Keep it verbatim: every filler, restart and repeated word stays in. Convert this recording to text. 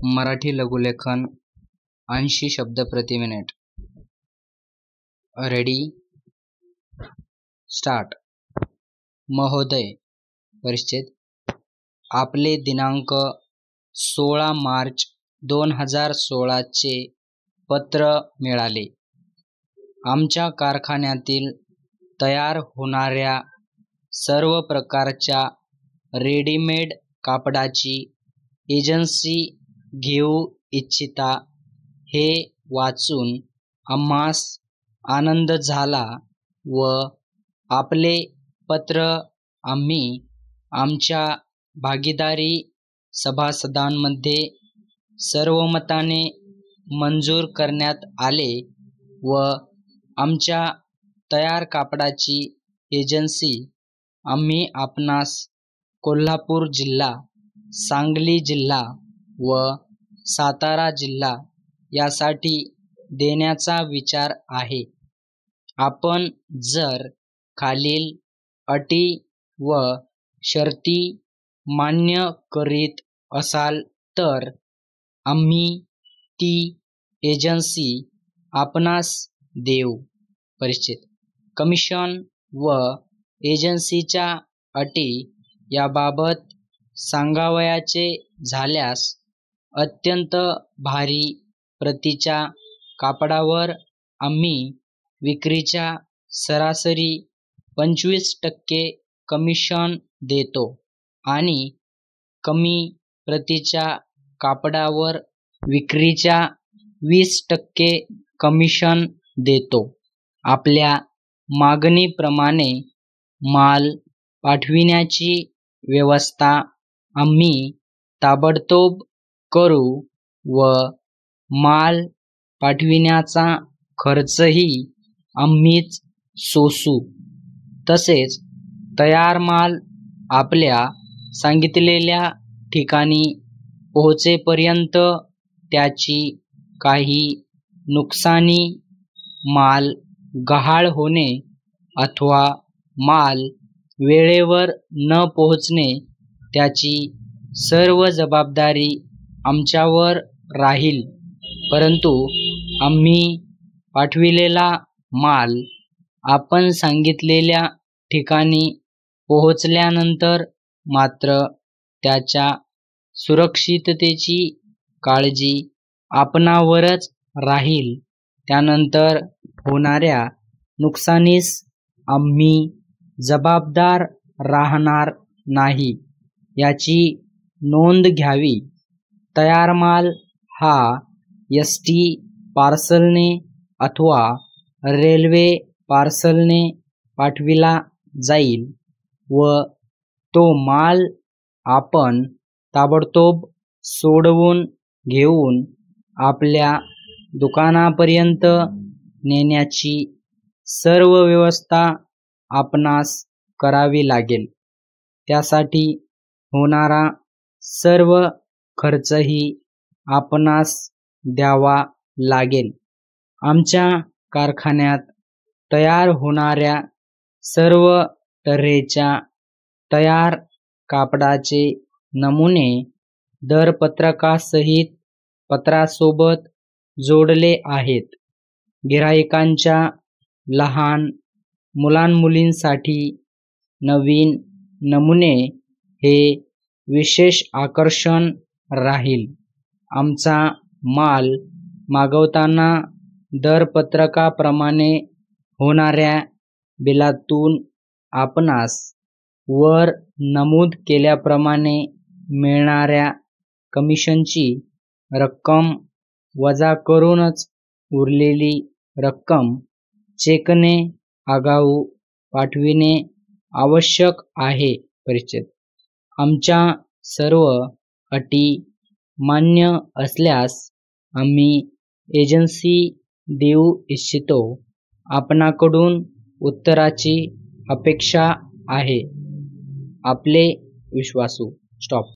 मराठी लघुलेखन ऐंशी शब्द प्रति मिनिट. Ready start. महोदय, परिच्छेद. आपले दिनांक सोळा मार्च दोन हजार सोळाचे पत्र मिळाले. आमच्या कारखान्यातील तयार होणाऱ्या सर्व प्रकारच्या रेडीमेड कापडाची एजन्सी घेऊ इच्छिता हे वाचून आम्हास आनंद झाला व आपले पत्र आम्ही आमच्या भागीदारी सभासदांमध्ये सर्वमताने मंजूर करण्यात आले व आमच्या तयार कापडाची एजन्सी आम्ही आपणास कोल्हापूर जिल्हा, सांगली जिल्हा व सातारा जिल्हा यासाठी देण्याचा विचार आहे. आपण जर खालील अटी व शर्ती मान्य करीत असाल तर आम्ही ती एजन्सी आपणास देऊ. परिच्छेद. कमिशन व एजन्सीच्या अटी याबाबत सांगावयाचे झाल्यास अत्यंत भारी प्रतीच्या कापडावर आम्ही विक्रीच्या सरासरी पंचवीस टक्के कमिशन देतो आणि कमी प्रतीच्या कापडावर विक्रीच्या वीस टक्के कमिशन देतो. आपल्या मागणीप्रमाणे माल पाठविण्याची व्यवस्था आम्ही ताबडतोब करू व माल पाठविण्याचा खर्चही आम्हीच सोसू. तसेच तयार माल आपल्या सांगितलेल्या ठिकाणी पोहोचेपर्यंत त्याची काही नुकसानी, माल गहाळ होणे अथवा माल वेळेवर न पोहोचणे त्याची सर्व जबाबदारी आमच्यावर राहील. परंतु आम्ही पाठविलेला माल आपण सांगितलेल्या ठिकाणी पोहोचल्यानंतर मात्र त्याच्या सुरक्षिततेची काळजी आपणावरच राहील. त्यानंतर होणाऱ्या नुकसानीस आम्ही जबाबदार राहणार नाही याची नोंद घ्यावी. तयार माल हा एस टी पार्सलने अथवा रेल्वे पार्सलने पाठविला जाईल व तो माल आपण ताबडतोब सोडवून घेऊन आपल्या दुकानापर्यंत नेण्याची सर्व व्यवस्था आपणास करावी लागेल. त्यासाठी होणारा सर्व खर्चही आपणास द्यावा लागेल. आमच्या कारखान्यात तयार होणाऱ्या सर्व तऱ्हेच्या तयार कापडाचे नमुने दरपत्रकासहित पत्रासोबत जोडले आहेत. गिऱ्हाईकांच्या लहान मुलांमुलींसाठी नवीन नमुने हे विशेष आकर्षण राहील. आमचा माल मागवताना दरपत्रकाप्रमाणे होणाऱ्या बिलातून आपणास वर नमूद केल्याप्रमाणे मिळणाऱ्या कमिशनची रक्कम वजा करूनच उरलेली रक्कम चेकने आगाऊ पाठविणे आवश्यक आहे. परिच्छेद. आमच्या सर्व अटी मान्य असल्यास आम्ही एजन्सी देऊ इच्छितो. आपणाकडून उत्तराची अपेक्षा आहे. आपले विश्वासू. स्टॉप.